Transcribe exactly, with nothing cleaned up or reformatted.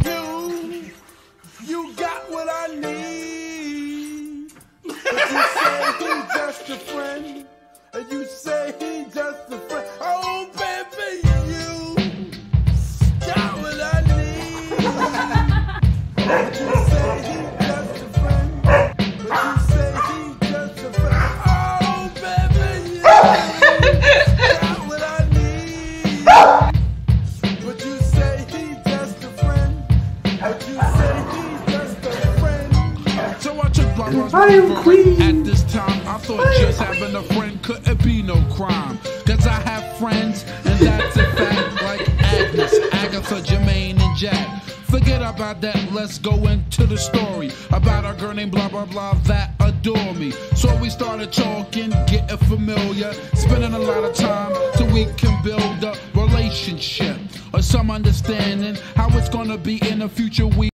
you, you got what I need. But you say he's just a friend, and you say he's just a friend. Oh, baby, you got what I need. But you say he's just a friend, but you say he's just a friend. Oh, baby, you got what I need. But you say he's just a friend, but you say he's just a friend. So I took my responsibility at this time. I thought just having a friend couldn't be no crime. Cause I have friends, and that's a fact, like Agnes, Agatha, Jermaine, and Jack. Forget about that, let's go into the story about a girl named blah blah blah that adore me. So we started talking, getting familiar, spending a lot of time so we can build a relationship or some understanding how it's gonna be in the future. We